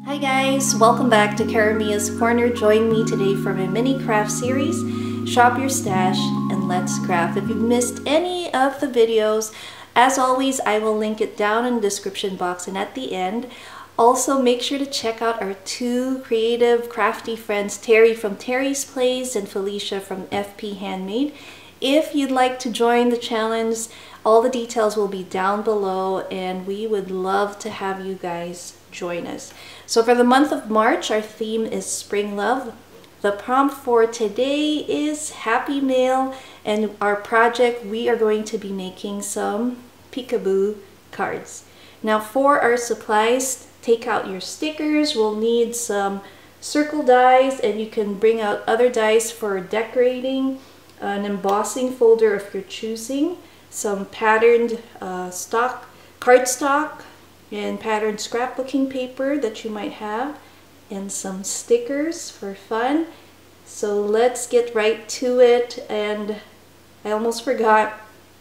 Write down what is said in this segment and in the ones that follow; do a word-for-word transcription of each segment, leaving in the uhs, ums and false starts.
Hi guys, welcome back to Karamia's Corner. Join me today for my mini craft series, Shop Your Stash and Let's Craft. If you've missed any of the videos, as always, I will link it down in the description box and at the end. Also, make sure to check out our two creative, crafty friends, Terry from Terry's Place and Felicia from F P Handmade. If you'd like to join the challenge, all the details will be down below and we would love to have you guys join us. So for the month of March, our theme is Spring Love. The prompt for today is Happy Mail, and our project, we are going to be making some peekaboo cards. Now for our supplies, take out your stickers. We'll need some circle dies, and you can bring out other dies for decorating, an embossing folder if you're choosing, some patterned uh, stock, cardstock, and patterned scrapbooking paper that you might have, and some stickers for fun. So let's get right to it. And I almost forgot,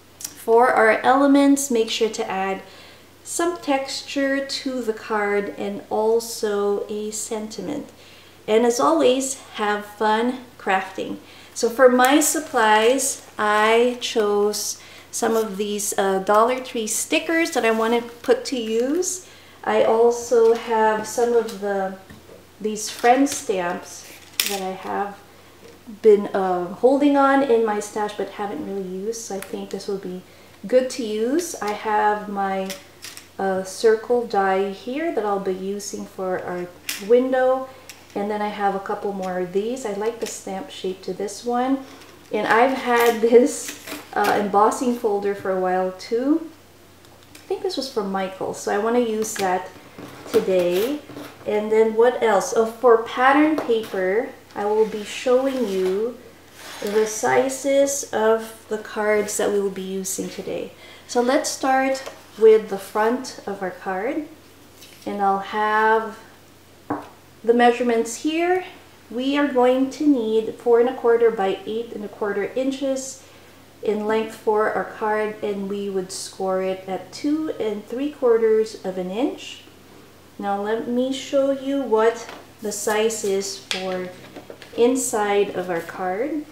for our elements, make sure to add some texture to the card and also a sentiment. And as always, have fun crafting. So for my supplies, I chose some of these uh, Dollar Tree stickers that I want to put to use. I also have some of the these friend stamps that I have been uh, holding on in my stash but haven't really used, so I think this will be good to use. I have my uh, circle die here that I'll be using for our window, and then I have a couple more of these. I like the stamp shape to this one. And I've had this uh, embossing folder for a while too. I think this was from Michael, so I want to use that today. And then what else? Oh, for pattern paper, I will be showing you the sizes of the cards that we will be using today. So let's start with the front of our card. And I'll have the measurements here. We are going to need four and a quarter by eight and a quarter inches in length for our card, and we would score it at two and three quarters of an inch. Now let me show you what the size is for inside of our card.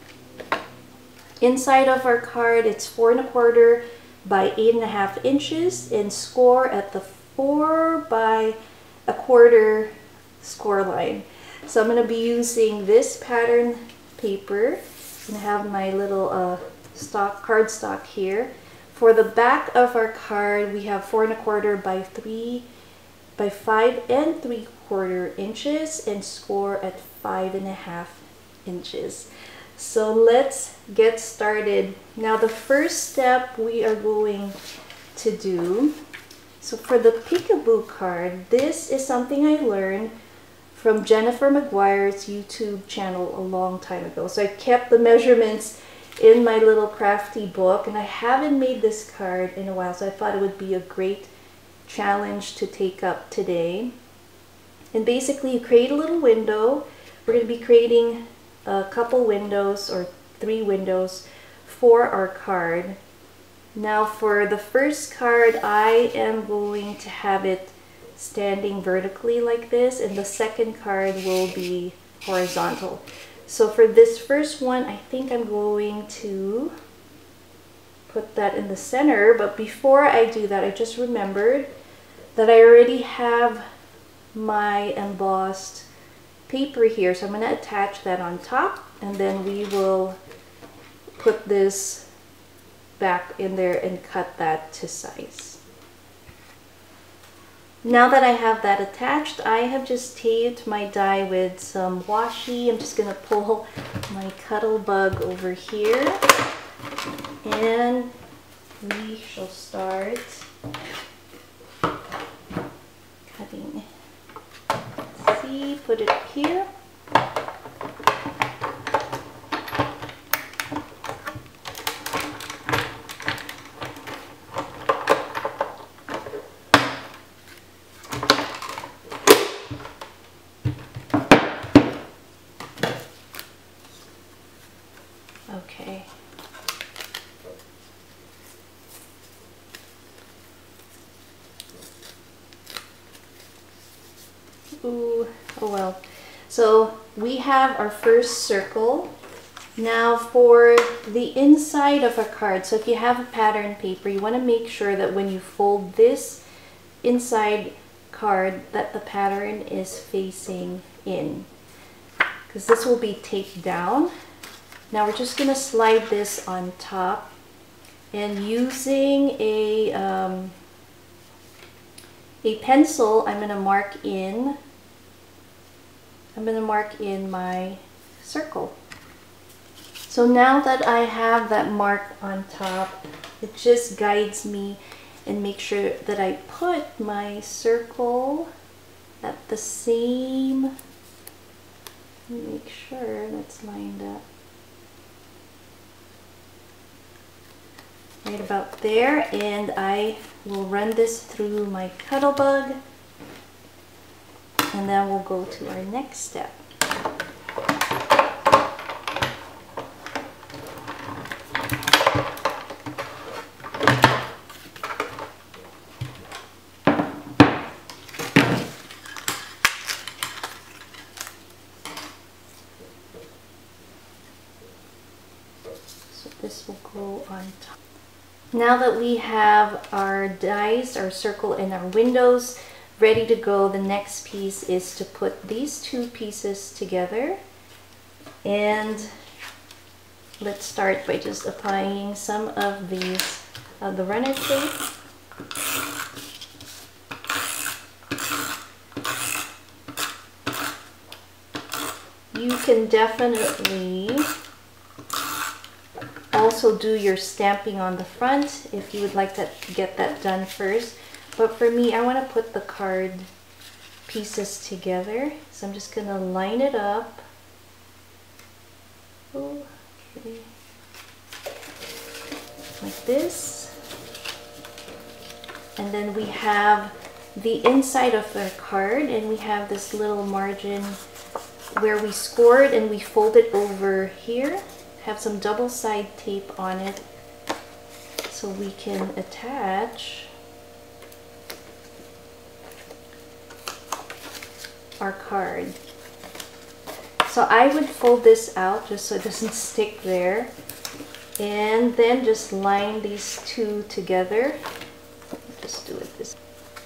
Inside of our card, it's four and a quarter by eight and a half inches, and score at the four by a quarter score line. So I'm going to be using this pattern paper and have my little uh, stock cardstock here. For the back of our card, we have four and a quarter by three by five and three quarter inches, and score at five and a half inches. So let's get started. Now the first step we are going to do, so for the peekaboo card, this is something I learned from Jennifer McGuire's YouTube channel a long time ago. So I kept the measurements in my little crafty book, and I haven't made this card in a while, so I thought it would be a great challenge to take up today. And basically you create a little window. We're going to be creating a couple windows or three windows for our card. Now for the first card, I am going to have it standing vertically like this, and the second card will be horizontal. So for this first one, I think I'm going to put that in the center, but before I do that, I just remembered that I already have my embossed paper here, so I'm going to attach that on top, and then we will put this back in there and cut that to size. Now that I have that attached, I have just taped my die with some washi. I'm just going to pull my Cuttlebug over here, and we shall start cutting. Let's see, put it here. Okay. Ooh, oh well. So we have our first circle. Now for the inside of a card, so if you have a pattern paper, you want to make sure that when you fold this inside card that the pattern is facing in, because this will be taped down. Now we're just going to slide this on top, and using a um, a pencil, I'm going to mark in I'm going to mark in my circle. So now that I have that mark on top, it just guides me and make sure that I put my circle at the same, make sure that's lined up. Right about there, and I will run this through my Cuttlebug, and then we'll go to our next step. So this will go on top. Now that we have our dies, our circle, and our windows ready to go, the next piece is to put these two pieces together. And let's start by just applying some of these, uh, the runner tape. You can definitely also do your stamping on the front if you would like to get that done first. But for me, I want to put the card pieces together. So I'm just going to line it up. Okay. Like this. And then we have the inside of the card, and we have this little margin where we scored, and we fold it over here. Have some double side tape on it so we can attach our card. So I would fold this out just so it doesn't stick there, and then just line these two together. Just do it this way.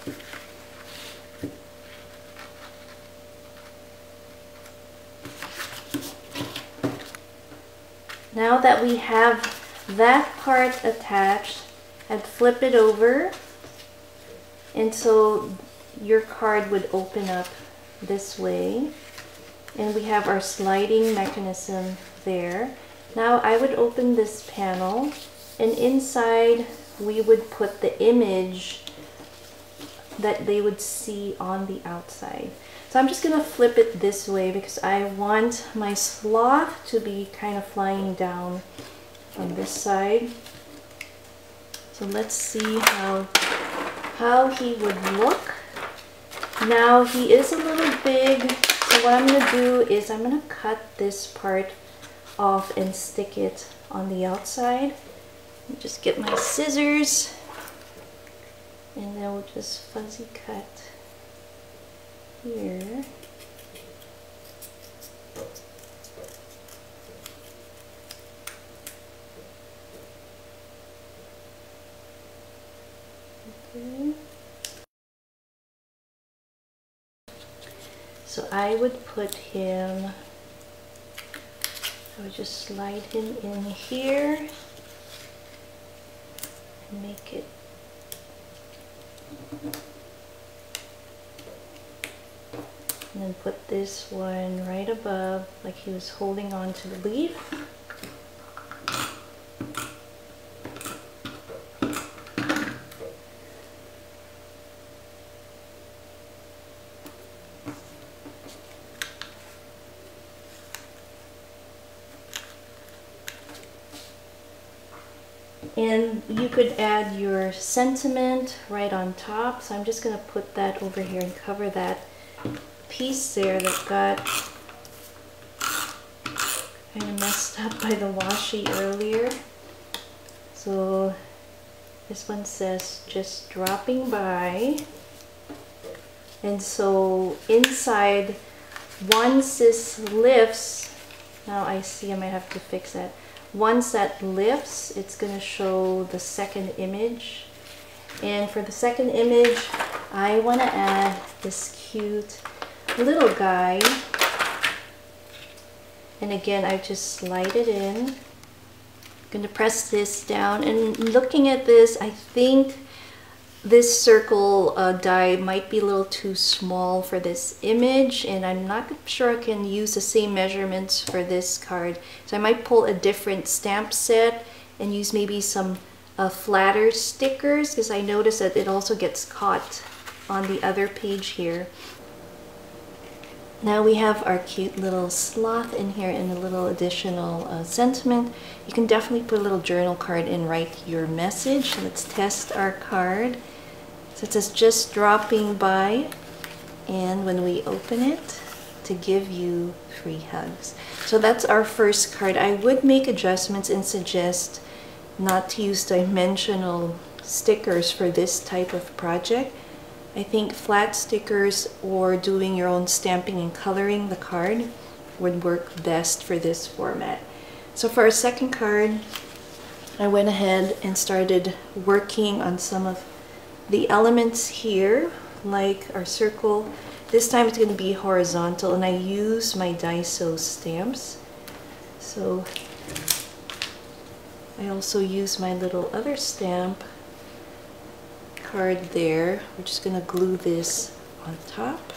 Now that we have that part attached, I'd flip it over, and so your card would open up this way, and we have our sliding mechanism there. Now I would open this panel, and inside we would put the image that they would see on the outside. So I'm just going to flip it this way because I want my sloth to be kind of flying down on this side. So let's see how, how he would look. Now he is a little big, so what I'm going to do is I'm going to cut this part off and stick it on the outside. Just get my scissors, and then we'll just fuzzy cut here. Okay. So I would put him, I would just slide him in here and make it and then put this one right above, like he was holding on to the leaf. And you could add your sentiment right on top. So I'm just going to put that over here and cover that piece there that got kind of messed up by the washi earlier. So this one says just dropping by, And so inside, once this lifts, now I see I might have to fix that. Once that lifts, it's going to show the second image. And for the second image, I want to add this cute little guy. And again, I just slide it in. I'm going to press this down. And looking at this, I think this circle uh, die might be a little too small for this image, and I'm not sure I can use the same measurements for this card. So I might pull a different stamp set and use maybe some uh, flatter stickers, because I noticed that it also gets caught on the other page here. Now we have our cute little sloth in here and a little additional uh, sentiment. You can definitely put a little journal card and write your message. Let's test our card. So it says, just dropping by, and when we open it, to give you free hugs. So that's our first card. I would make adjustments and suggest not to use dimensional stickers for this type of project. I think flat stickers or doing your own stamping and coloring the card would work best for this format. So for our second card, I went ahead and started working on some of the elements here, like our circle. This time it's going to be horizontal, and I use my Daiso stamps. So I also use my little other stamp card there. We're just going to glue this on top.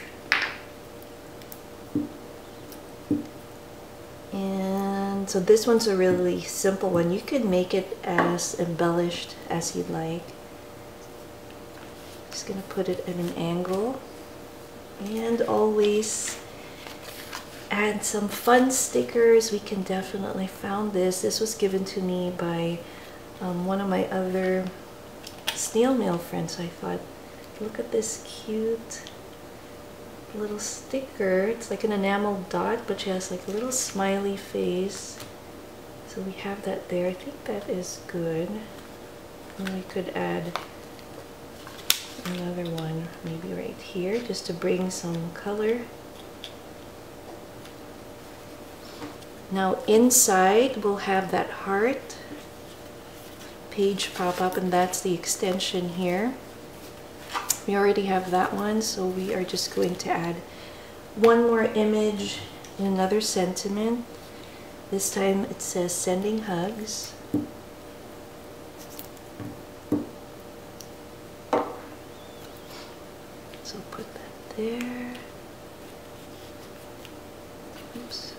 And so this one's a really simple one. You could make it as embellished as you'd like. Just going to put it at an angle, and always add some fun stickers. We can definitely found this. This was given to me by um, one of my other snail mail friends. I thought, look at this cute little sticker. It's like an enamel dot, but she has like a little smiley face. So we have that there. I think that is good. And we could add another one maybe right here just to bring some color. Now inside we'll have that heart page pop up, and that's the extension here. We already have that one, so we are just going to add one more image and another sentiment. This time it says sending hugs. So put that there. Oops.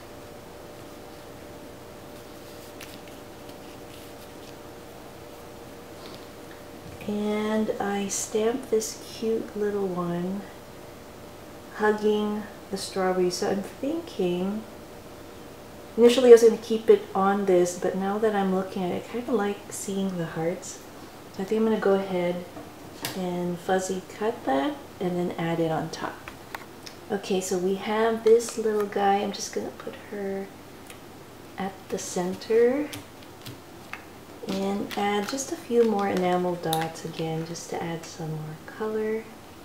And I stamped this cute little one hugging the strawberry. So I'm thinking, initially I was going to keep it on this, but now that I'm looking at it, I kind of like seeing the hearts. So I think I'm going to go ahead and fuzzy cut that and then add it on top. Okay, so we have this little guy. I'm just going to put her at the center and add just a few more enamel dots again, just to add some more color.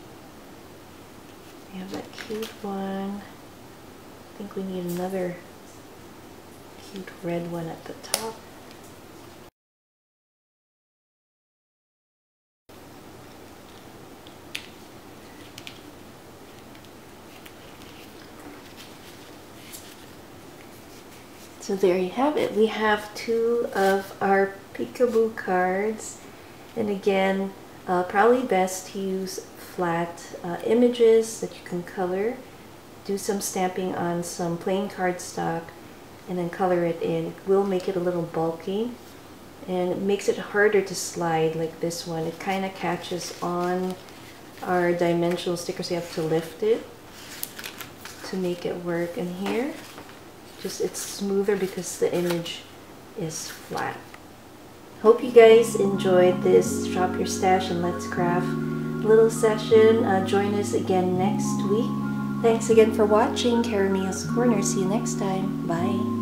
We have that cute one. I think we need another cute red one at the top. So there you have it. We have two of our Peekaboo cards, and again, uh, probably best to use flat uh, images that you can color. Do some stamping on some plain cardstock and then color it in. It will make it a little bulky, and it makes it harder to slide like this one. It kind of catches on our dimensional stickers, so you have to lift it to make it work. And here, just it's smoother because the image is flat. Hope you guys enjoyed this Shop Your Stash and Let's Craft little session. Uh, join us again next week. Thanks again for watching Cara Mia's Corner. See you next time. Bye.